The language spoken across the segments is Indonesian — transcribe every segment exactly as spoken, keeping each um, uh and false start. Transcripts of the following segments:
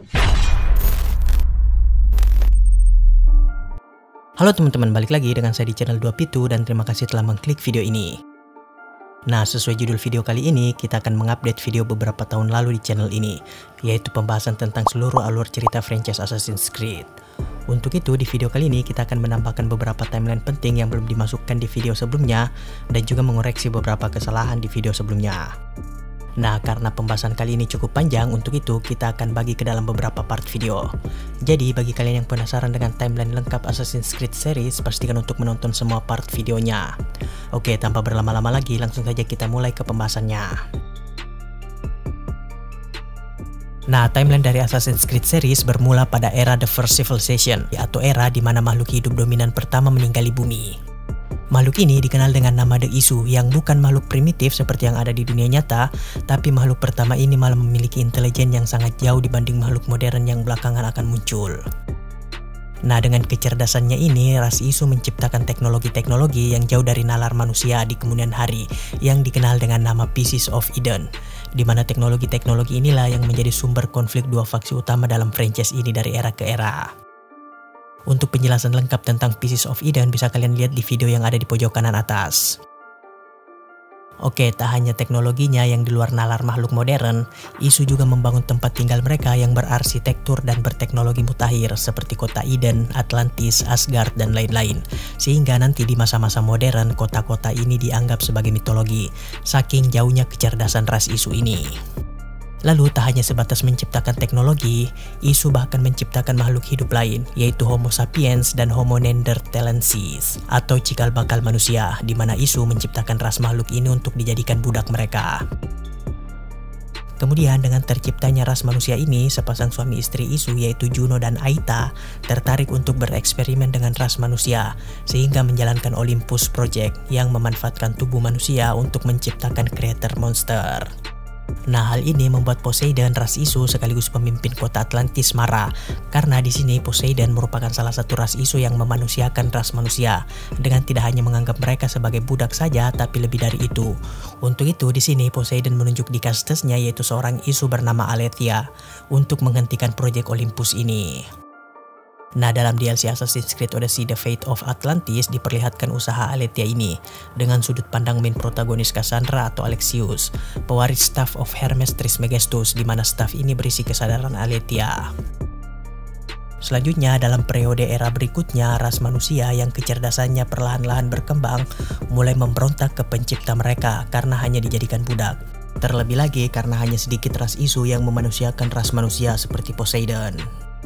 Halo teman-teman, balik lagi dengan saya di channel dua Pitu dan terima kasih telah mengklik video ini. Nah, sesuai judul video kali ini, kita akan mengupdate video beberapa tahun lalu di channel ini, yaitu pembahasan tentang seluruh alur cerita franchise Assassin's Creed. Untuk itu, di video kali ini kita akan menambahkan beberapa timeline penting yang belum dimasukkan di video sebelumnya, dan juga mengoreksi beberapa kesalahan di video sebelumnya. Nah, karena pembahasan kali ini cukup panjang, untuk itu kita akan bagi ke dalam beberapa part video. Jadi, bagi kalian yang penasaran dengan timeline lengkap Assassin's Creed series, pastikan untuk menonton semua part videonya. Oke, tanpa berlama-lama lagi, langsung saja kita mulai ke pembahasannya. Nah, timeline dari Assassin's Creed series bermula pada era The First Civilization, atau era di mana makhluk hidup dominan pertama meninggali bumi. Makhluk ini dikenal dengan nama The Isu, yang bukan makhluk primitif seperti yang ada di dunia nyata, tapi makhluk pertama ini malah memiliki intelijen yang sangat jauh dibanding makhluk modern yang belakangan akan muncul. Nah, dengan kecerdasannya ini, ras Isu menciptakan teknologi-teknologi yang jauh dari nalar manusia di kemudian hari, yang dikenal dengan nama Pieces of Eden, di mana teknologi-teknologi inilah yang menjadi sumber konflik dua faksi utama dalam franchise ini dari era ke era. Untuk penjelasan lengkap tentang Pieces of Eden bisa kalian lihat di video yang ada di pojok kanan atas. Oke, tak hanya teknologinya yang di luar nalar makhluk modern, Isu juga membangun tempat tinggal mereka yang berarsitektur dan berteknologi mutakhir seperti kota Eden, Atlantis, Asgard, dan lain-lain. Sehingga nanti di masa-masa modern, kota-kota ini dianggap sebagai mitologi, saking jauhnya kecerdasan ras Isu ini. Lalu tak hanya sebatas menciptakan teknologi, Isu bahkan menciptakan makhluk hidup lain, yaitu Homo sapiens dan Homo neanderthalensis, atau cikal bakal manusia, di mana Isu menciptakan ras makhluk ini untuk dijadikan budak mereka. Kemudian dengan terciptanya ras manusia ini, sepasang suami istri Isu yaitu Juno dan Aita tertarik untuk bereksperimen dengan ras manusia, sehingga menjalankan Olympus Project yang memanfaatkan tubuh manusia untuk menciptakan creator monster. Nah, hal ini membuat Poseidon, ras Isu sekaligus pemimpin kota Atlantis, marah karena di sini Poseidon merupakan salah satu ras Isu yang memanusiakan ras manusia dengan tidak hanya menganggap mereka sebagai budak saja, tapi lebih dari itu. Untuk itu di sini Poseidon menunjuk di kastesnya yaitu seorang Isu bernama Aletheia untuk menghentikan proyek Olympus ini. Nah, dalam D L C Assassin's Creed Odyssey The Fate of Atlantis diperlihatkan usaha Aletheia ini dengan sudut pandang main protagonis Cassandra atau Alexius, pewaris Staff of Hermes Trismegistus, di mana staff ini berisi kesadaran Aletheia. Selanjutnya, dalam periode era berikutnya, ras manusia yang kecerdasannya perlahan-lahan berkembang mulai memberontak ke pencipta mereka karena hanya dijadikan budak. Terlebih lagi karena hanya sedikit ras Isu yang memanusiakan ras manusia seperti Poseidon.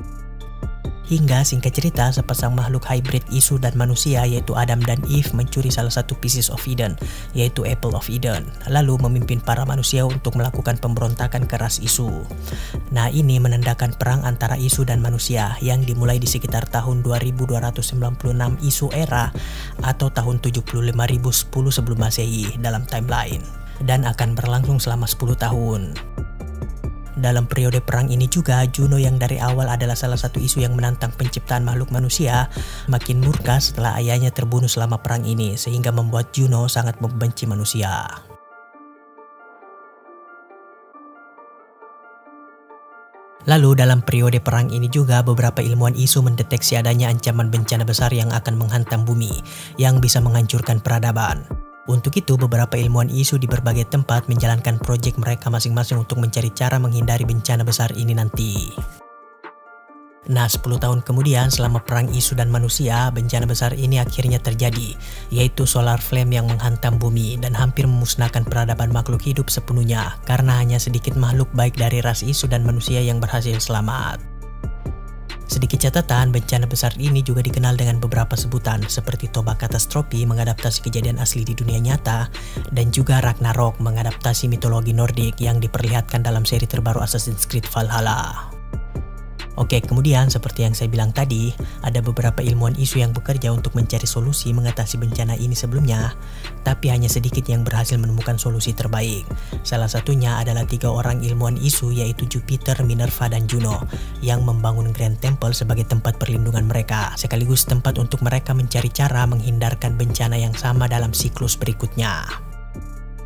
Hingga singkat cerita, sepasang makhluk hybrid Isu dan manusia yaitu Adam dan Eve mencuri salah satu Pieces of Eden, yaitu Apple of Eden, lalu memimpin para manusia untuk melakukan pemberontakan ke ras Isu. Nah, ini menandakan perang antara Isu dan manusia yang dimulai di sekitar tahun dua ribu dua ratus sembilan puluh enam Isu era atau tahun tujuh puluh lima ribu sepuluh sebelum Masehi dalam timeline, dan akan berlangsung selama sepuluh tahun. Dalam periode perang ini juga, Juno yang dari awal adalah salah satu Isu yang menantang penciptaan makhluk manusia, makin murka setelah ayahnya terbunuh selama perang ini, sehingga membuat Juno sangat membenci manusia. Lalu dalam periode perang ini juga beberapa ilmuwan Isu mendeteksi adanya ancaman bencana besar yang akan menghantam bumi, yang bisa menghancurkan peradaban. Untuk itu, beberapa ilmuwan Isu di berbagai tempat menjalankan proyek mereka masing-masing untuk mencari cara menghindari bencana besar ini nanti. Nah, sepuluh tahun kemudian selama perang Isu dan manusia, bencana besar ini akhirnya terjadi, yaitu solar flame yang menghantam bumi dan hampir memusnahkan peradaban makhluk hidup sepenuhnya karena hanya sedikit makhluk baik dari ras Isu dan manusia yang berhasil selamat. Sedikit catatan, bencana besar ini juga dikenal dengan beberapa sebutan seperti Toba Katastrofi mengadaptasi kejadian asli di dunia nyata, dan juga Ragnarok mengadaptasi mitologi Nordik yang diperlihatkan dalam seri terbaru Assassin's Creed Valhalla. Oke, kemudian seperti yang saya bilang tadi, ada beberapa ilmuwan Isu yang bekerja untuk mencari solusi mengatasi bencana ini sebelumnya, tapi hanya sedikit yang berhasil menemukan solusi terbaik. Salah satunya adalah tiga orang ilmuwan Isu yaitu Jupiter, Minerva, dan Juno yang membangun Grand Temple sebagai tempat perlindungan mereka, sekaligus tempat untuk mereka mencari cara menghindarkan bencana yang sama dalam siklus berikutnya.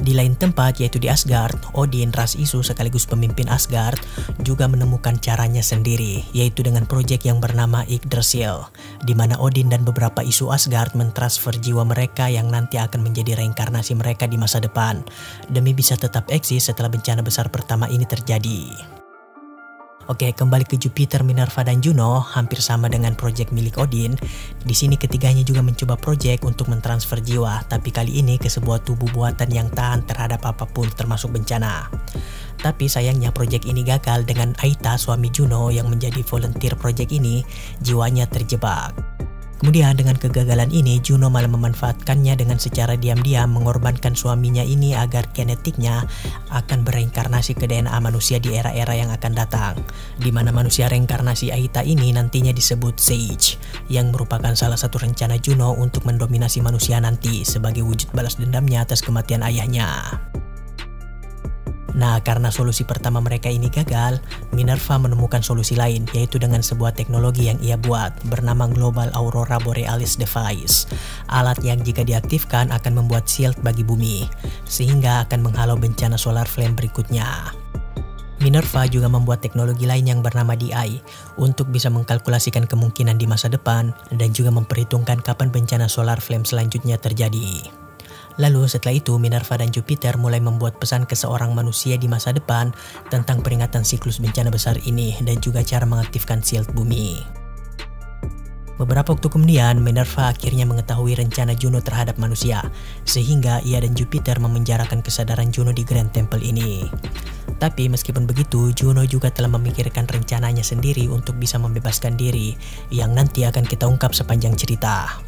Di lain tempat, yaitu di Asgard, Odin, ras isu sekaligus pemimpin Asgard, juga menemukan caranya sendiri, yaitu dengan proyek yang bernama Yggdrasil, di mana Odin dan beberapa isu Asgard mentransfer jiwa mereka yang nanti akan menjadi reinkarnasi mereka di masa depan, demi bisa tetap eksis setelah bencana besar pertama ini terjadi. Oke, kembali ke Jupiter, Minerva, dan Juno, hampir sama dengan proyek milik Odin. Di sini ketiganya juga mencoba proyek untuk mentransfer jiwa, tapi kali ini ke sebuah tubuh buatan yang tahan terhadap apapun termasuk bencana. Tapi sayangnya proyek ini gagal dengan Aita, suami Juno yang menjadi volunteer proyek ini, jiwanya terjebak. Kemudian dengan kegagalan ini, Juno malah memanfaatkannya dengan secara diam-diam mengorbankan suaminya ini agar genetiknya akan bereinkarnasi ke D N A manusia di era-era yang akan datang, di mana manusia reinkarnasi Aita ini nantinya disebut Sage, yang merupakan salah satu rencana Juno untuk mendominasi manusia nanti sebagai wujud balas dendamnya atas kematian ayahnya. Nah, karena solusi pertama mereka ini gagal, Minerva menemukan solusi lain, yaitu dengan sebuah teknologi yang ia buat bernama Global Aurora Borealis Device, alat yang jika diaktifkan akan membuat shield bagi bumi, sehingga akan menghalau bencana solar flame berikutnya. Minerva juga membuat teknologi lain yang bernama D I untuk bisa mengkalkulasikan kemungkinan di masa depan dan juga memperhitungkan kapan bencana solar flame selanjutnya terjadi. Lalu setelah itu Minerva dan Jupiter mulai membuat pesan ke seorang manusia di masa depan tentang peringatan siklus bencana besar ini dan juga cara mengaktifkan shield bumi. Beberapa waktu kemudian Minerva akhirnya mengetahui rencana Juno terhadap manusia, sehingga ia dan Jupiter memenjarakan kesadaran Juno di Grand Temple ini. Tapi meskipun begitu, Juno juga telah memikirkan rencananya sendiri untuk bisa membebaskan diri, yang nanti akan kita ungkap sepanjang cerita.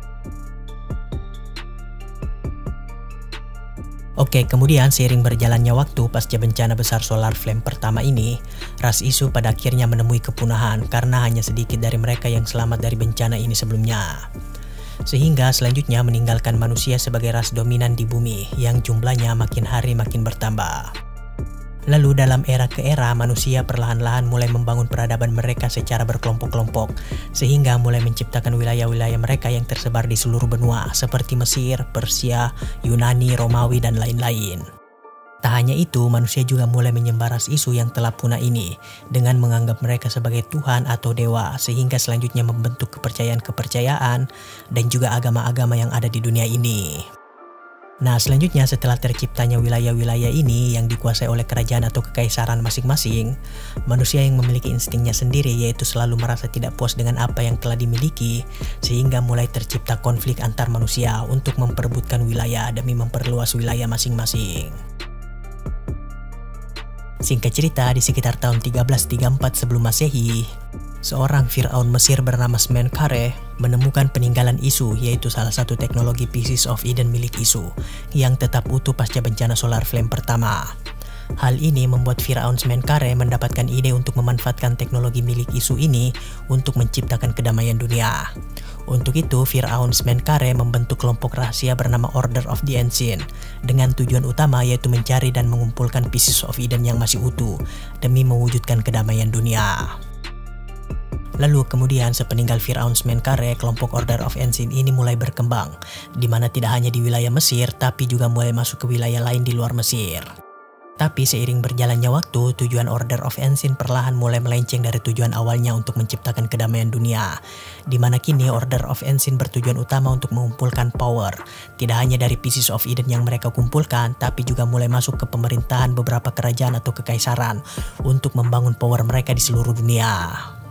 Oke, kemudian seiring berjalannya waktu pasca bencana besar solar flame pertama ini, ras isu pada akhirnya menemui kepunahan karena hanya sedikit dari mereka yang selamat dari bencana ini sebelumnya. Sehingga selanjutnya meninggalkan manusia sebagai ras dominan di bumi yang jumlahnya makin hari makin bertambah. Lalu dalam era ke era, manusia perlahan-lahan mulai membangun peradaban mereka secara berkelompok-kelompok, sehingga mulai menciptakan wilayah-wilayah mereka yang tersebar di seluruh benua, seperti Mesir, Persia, Yunani, Romawi, dan lain-lain. Tak hanya itu, manusia juga mulai menyembah ras isu yang telah punah ini, dengan menganggap mereka sebagai Tuhan atau Dewa, sehingga selanjutnya membentuk kepercayaan-kepercayaan dan juga agama-agama yang ada di dunia ini. Nah, selanjutnya setelah terciptanya wilayah-wilayah ini yang dikuasai oleh kerajaan atau kekaisaran masing-masing, manusia yang memiliki instingnya sendiri yaitu selalu merasa tidak puas dengan apa yang telah dimiliki, sehingga mulai tercipta konflik antar manusia untuk memperebutkan wilayah demi memperluas wilayah masing-masing. Singkat cerita, di sekitar tahun tiga belas tiga puluh empat sebelum Masehi, seorang Firaun Mesir bernama Smenkhare menemukan peninggalan Isu, yaitu salah satu teknologi Pieces of Eden milik Isu yang tetap utuh pasca bencana solar flame pertama. Hal ini membuat Firaun Smenkhare mendapatkan ide untuk memanfaatkan teknologi milik Isu ini untuk menciptakan kedamaian dunia. Untuk itu, Firaun Smenkhare membentuk kelompok rahasia bernama Order of the Ancient dengan tujuan utama yaitu mencari dan mengumpulkan Pieces of Eden yang masih utuh demi mewujudkan kedamaian dunia. Lalu kemudian sepeninggal Firaun Smenkhare, kelompok Order of Ancient ini mulai berkembang, di mana tidak hanya di wilayah Mesir, tapi juga mulai masuk ke wilayah lain di luar Mesir. Tapi seiring berjalannya waktu, tujuan Order of Ancient perlahan mulai melenceng dari tujuan awalnya untuk menciptakan kedamaian dunia, di mana kini Order of Ancient bertujuan utama untuk mengumpulkan power, tidak hanya dari Pieces of Eden yang mereka kumpulkan, tapi juga mulai masuk ke pemerintahan beberapa kerajaan atau kekaisaran untuk membangun power mereka di seluruh dunia.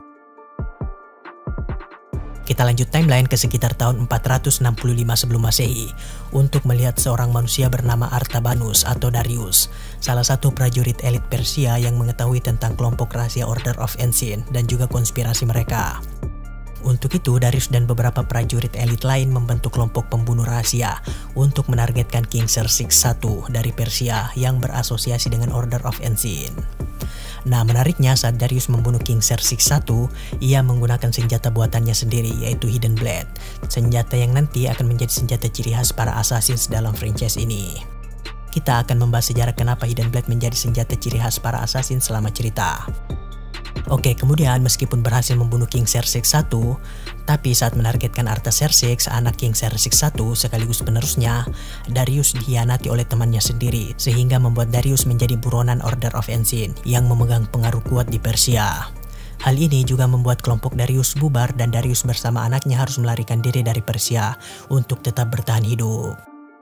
Kita lanjut timeline ke sekitar tahun empat ratus enam puluh lima sebelum Masehi untuk melihat seorang manusia bernama Artabanus atau Darius, salah satu prajurit elit Persia yang mengetahui tentang kelompok rahasia Order of Ancient dan juga konspirasi mereka. Untuk itu, Darius dan beberapa prajurit elit lain membentuk kelompok pembunuh rahasia untuk menargetkan King Xerxes satu dari Persia yang berasosiasi dengan Order of Ancient. Nah, menariknya saat Darius membunuh King Xerxes satu, ia menggunakan senjata buatannya sendiri yaitu Hidden Blade, senjata yang nanti akan menjadi senjata ciri khas para assassins dalam franchise ini. Kita akan membahas sejarah kenapa Hidden Blade menjadi senjata ciri khas para assassin selama cerita. Oke, kemudian meskipun berhasil membunuh King Xerxes satu, tapi saat menargetkan Artaxerxes, anak King Xerxes satu sekaligus penerusnya, Darius dikhianati oleh temannya sendiri, sehingga membuat Darius menjadi buronan Order of Ancient yang memegang pengaruh kuat di Persia. Hal ini juga membuat kelompok Darius bubar dan Darius bersama anaknya harus melarikan diri dari Persia untuk tetap bertahan hidup.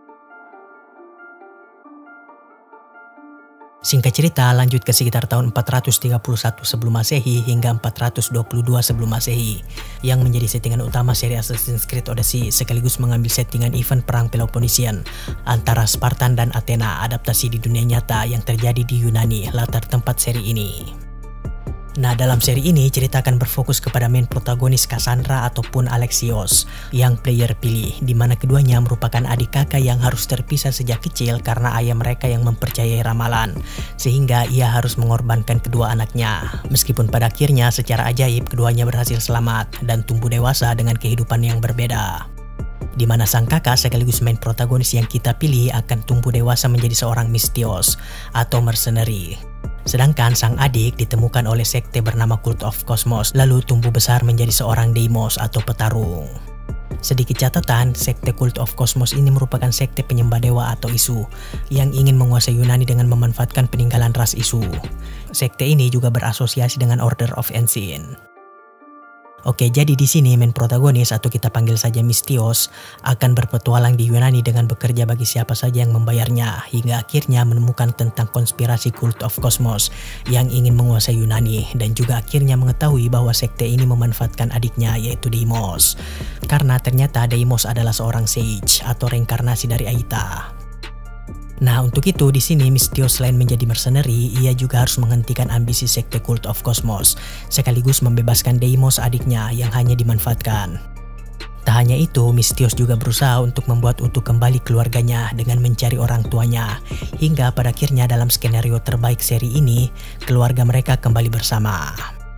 Singkat cerita, lanjut ke sekitar tahun empat ratus tiga puluh satu sebelum Masehi hingga empat ratus dua puluh dua sebelum Masehi, yang menjadi settingan utama seri Assassin's Creed Odyssey sekaligus mengambil settingan event perang Peloponnesian antara Spartan dan Athena, adaptasi di dunia nyata yang terjadi di Yunani, latar tempat seri ini. Nah, dalam seri ini cerita akan berfokus kepada main protagonis Cassandra ataupun Alexios yang player pilih, di mana keduanya merupakan adik kakak yang harus terpisah sejak kecil karena ayah mereka yang mempercayai ramalan, sehingga ia harus mengorbankan kedua anaknya. Meskipun pada akhirnya secara ajaib keduanya berhasil selamat dan tumbuh dewasa dengan kehidupan yang berbeda. Di mana sang kakak sekaligus main protagonis yang kita pilih akan tumbuh dewasa menjadi seorang Misthios atau mercenary. Sedangkan sang adik ditemukan oleh sekte bernama Cult of Cosmos, lalu tumbuh besar menjadi seorang Deimos atau petarung. Sedikit catatan, sekte Cult of Cosmos ini merupakan sekte penyembah dewa atau Isu yang ingin menguasai Yunani dengan memanfaatkan peninggalan ras Isu. Sekte ini juga berasosiasi dengan Order of Ancient. Oke, jadi di sini main protagonis atau kita panggil saja Misthios akan berpetualang di Yunani dengan bekerja bagi siapa saja yang membayarnya, hingga akhirnya menemukan tentang konspirasi Cult of Cosmos yang ingin menguasai Yunani, dan juga akhirnya mengetahui bahwa sekte ini memanfaatkan adiknya yaitu Deimos, karena ternyata Deimos adalah seorang sage atau reinkarnasi dari Aita. Nah, untuk itu di sini Misthios selain menjadi mercenary, ia juga harus menghentikan ambisi sekte Cult of Cosmos, sekaligus membebaskan Deimos adiknya yang hanya dimanfaatkan. Tak hanya itu, Misthios juga berusaha untuk membuat utuh kembali keluarganya dengan mencari orang tuanya, hingga pada akhirnya dalam skenario terbaik seri ini, keluarga mereka kembali bersama.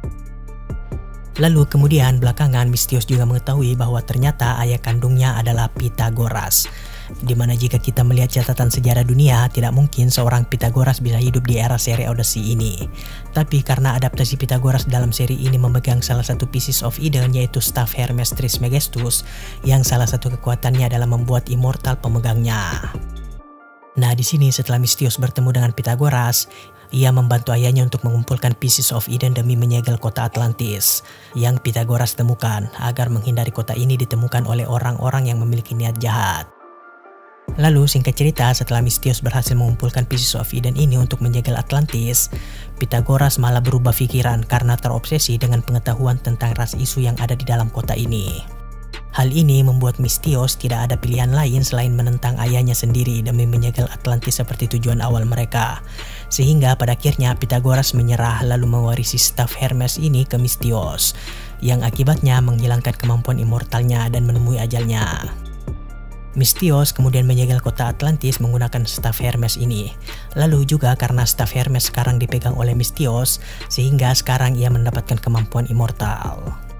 Lalu kemudian belakangan Misthios juga mengetahui bahwa ternyata ayah kandungnya adalah Pythagoras. Dimana jika kita melihat catatan sejarah dunia, tidak mungkin seorang Pythagoras bisa hidup di era seri Odyssey ini. Tapi karena adaptasi Pythagoras dalam seri ini memegang salah satu pieces of Eden yaitu staff Hermes Trismegistus, yang salah satu kekuatannya adalah membuat immortal pemegangnya. Nah, di sini setelah Misthios bertemu dengan Pythagoras, ia membantu ayahnya untuk mengumpulkan pieces of Eden demi menyegel kota Atlantis yang Pythagoras temukan agar menghindari kota ini ditemukan oleh orang-orang yang memiliki niat jahat. Lalu singkat cerita, setelah Misthios berhasil mengumpulkan pieces of Eden ini untuk menyegel Atlantis, Pythagoras malah berubah pikiran karena terobsesi dengan pengetahuan tentang ras Isu yang ada di dalam kota ini. Hal ini membuat Misthios tidak ada pilihan lain selain menentang ayahnya sendiri demi menyegel Atlantis seperti tujuan awal mereka. Sehingga pada akhirnya Pythagoras menyerah lalu mewarisi staf Hermes ini ke Misthios, yang akibatnya menghilangkan kemampuan immortalnya dan menemui ajalnya. Misthios kemudian menyegel kota Atlantis menggunakan staf Hermes ini. Lalu juga karena staf Hermes sekarang dipegang oleh Misthios, sehingga sekarang ia mendapatkan kemampuan immortal.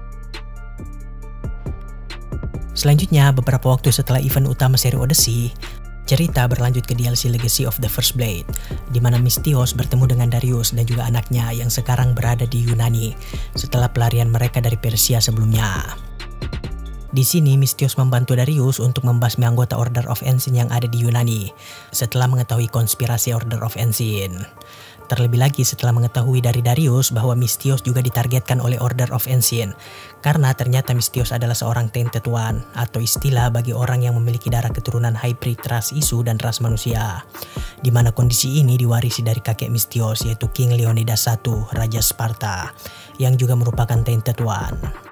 Selanjutnya, beberapa waktu setelah event utama seri Odyssey, cerita berlanjut ke D L C Legacy of the First Blade, di mana Misthios bertemu dengan Darius dan juga anaknya yang sekarang berada di Yunani setelah pelarian mereka dari Persia sebelumnya. Di sini Misthios membantu Darius untuk membasmi anggota Order of Ancient yang ada di Yunani setelah mengetahui konspirasi Order of Ancient. Terlebih lagi setelah mengetahui dari Darius bahwa Misthios juga ditargetkan oleh Order of Ancient, karena ternyata Misthios adalah seorang Tainted One atau istilah bagi orang yang memiliki darah keturunan hybrid ras Isu dan ras manusia, di mana kondisi ini diwarisi dari kakek Misthios yaitu King Leonidas satu, Raja Sparta, yang juga merupakan Tainted One.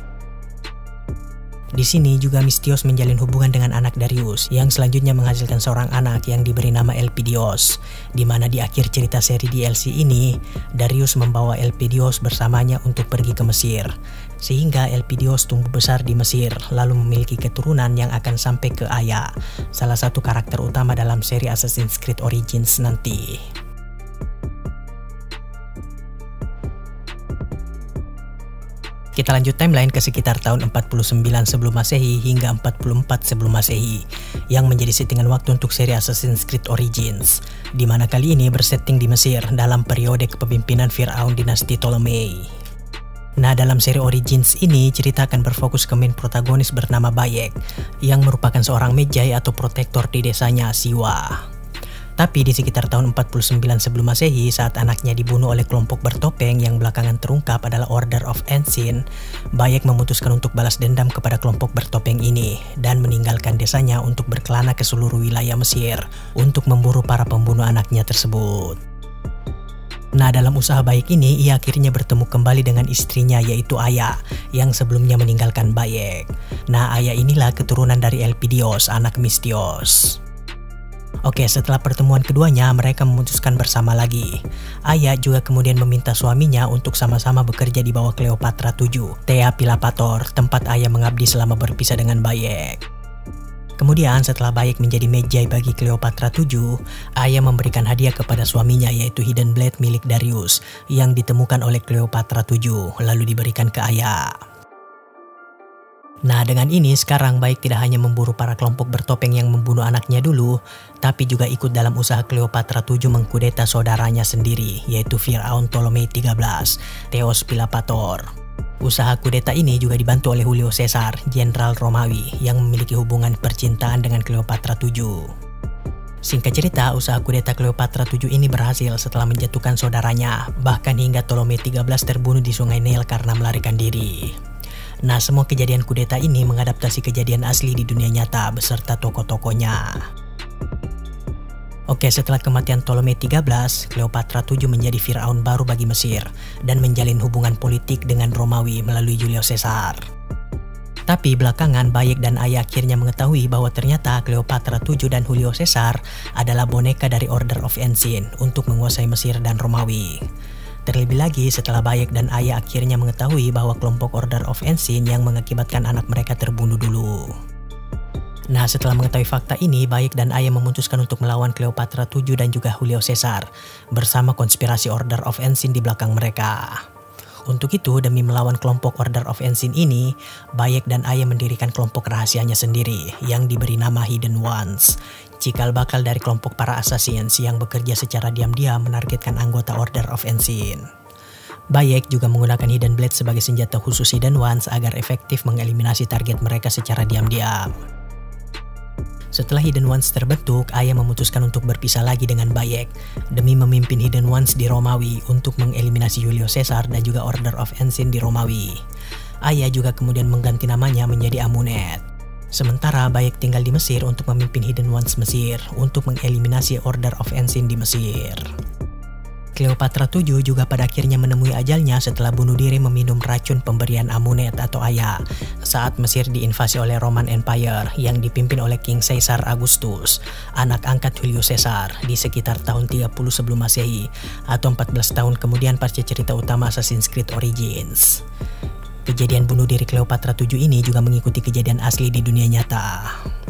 Di sini juga Misthios menjalin hubungan dengan anak Darius yang selanjutnya menghasilkan seorang anak yang diberi nama Elpidios, di mana di akhir cerita seri D L C ini Darius membawa Elpidios bersamanya untuk pergi ke Mesir, sehingga Elpidios tumbuh besar di Mesir lalu memiliki keturunan yang akan sampai ke Aya, salah satu karakter utama dalam seri Assassin's Creed Origins nanti. Kita lanjut timeline ke sekitar tahun empat puluh sembilan sebelum Masehi hingga empat puluh empat sebelum Masehi, yang menjadi settingan waktu untuk seri Assassin's Creed Origins, di mana kali ini bersetting di Mesir dalam periode kepemimpinan Firaun dinasti Ptolemei. Nah, dalam seri Origins ini cerita akan berfokus ke main protagonis bernama Bayek, yang merupakan seorang Medjay atau protektor di desanya Siwa. Tapi di sekitar tahun empat puluh sembilan sebelum Masehi, saat anaknya dibunuh oleh kelompok bertopeng yang belakangan terungkap adalah Order of Ancient, Bayek memutuskan untuk balas dendam kepada kelompok bertopeng ini dan meninggalkan desanya untuk berkelana ke seluruh wilayah Mesir untuk memburu para pembunuh anaknya tersebut. Nah, dalam usaha Bayek ini, ia akhirnya bertemu kembali dengan istrinya yaitu Aya yang sebelumnya meninggalkan Bayek. Nah, Aya inilah keturunan dari Elpidios, anak Misthios. Oke, setelah pertemuan keduanya, mereka memutuskan bersama lagi. Aya juga kemudian meminta suaminya untuk sama-sama bekerja di bawah Cleopatra tujuh, Thea Pilapator, tempat Aya mengabdi selama berpisah dengan Bayek. Kemudian setelah Bayek menjadi Medjay bagi Cleopatra tujuh, Aya memberikan hadiah kepada suaminya yaitu Hidden Blade milik Darius yang ditemukan oleh Cleopatra tujuh, lalu diberikan ke Aya. Nah, dengan ini sekarang Bayek tidak hanya memburu para kelompok bertopeng yang membunuh anaknya dulu, tapi juga ikut dalam usaha Cleopatra tujuh mengkudeta saudaranya sendiri, yaitu Firaun Ptolemei tiga belas, Theos Pilapator. Usaha kudeta ini juga dibantu oleh Julio Caesar, jenderal Romawi yang memiliki hubungan percintaan dengan Cleopatra tujuh. Singkat cerita, usaha kudeta Cleopatra tujuh ini berhasil setelah menjatuhkan saudaranya, bahkan hingga Ptolemei tiga belas terbunuh di Sungai Nil karena melarikan diri. Nah, semua kejadian kudeta ini mengadaptasi kejadian asli di dunia nyata beserta tokoh-tokohnya. Oke, setelah kematian Ptolemei tiga belas, Cleopatra tujuh menjadi Firaun baru bagi Mesir dan menjalin hubungan politik dengan Romawi melalui Julio Caesar. Tapi belakangan Bayek dan Aya akhirnya mengetahui bahwa ternyata Cleopatra tujuh dan Julio Caesar adalah boneka dari Order of Ancient untuk menguasai Mesir dan Romawi. Terlebih lagi setelah Bayek dan Aya akhirnya mengetahui bahwa kelompok Order of Ancient yang mengakibatkan anak mereka terbunuh dulu. Nah, setelah mengetahui fakta ini, Bayek dan Aya memutuskan untuk melawan Cleopatra tujuh dan juga Julio Caesar bersama konspirasi Order of Ancient di belakang mereka. Untuk itu, demi melawan kelompok Order of Ancient ini, Bayek dan Aya mendirikan kelompok rahasianya sendiri yang diberi nama Hidden Ones, cikal bakal dari kelompok para assassins yang bekerja secara diam-diam menargetkan anggota Order of Ancient. Bayek juga menggunakan Hidden Blade sebagai senjata khusus Hidden Ones agar efektif mengeliminasi target mereka secara diam-diam. Setelah Hidden Ones terbentuk, Aya memutuskan untuk berpisah lagi dengan Bayek demi memimpin Hidden Ones di Romawi untuk mengeliminasi Julio Caesar dan juga Order of Ancient di Romawi. Aya juga kemudian mengganti namanya menjadi Amunet. Sementara Bayek tinggal di Mesir untuk memimpin Hidden Ones Mesir untuk mengeliminasi Order of Ancient di Mesir. Cleopatra tujuh juga pada akhirnya menemui ajalnya setelah bunuh diri meminum racun pemberian Amunet atau Aya saat Mesir diinvasi oleh Roman Empire yang dipimpin oleh King Caesar Augustus, anak angkat Julio Caesar, di sekitar tahun tiga puluh sebelum Masehi atau empat belas tahun kemudian pasca cerita utama Assassin's Creed Origins. Kejadian bunuh diri Cleopatra tujuh ini juga mengikuti kejadian asli di dunia nyata.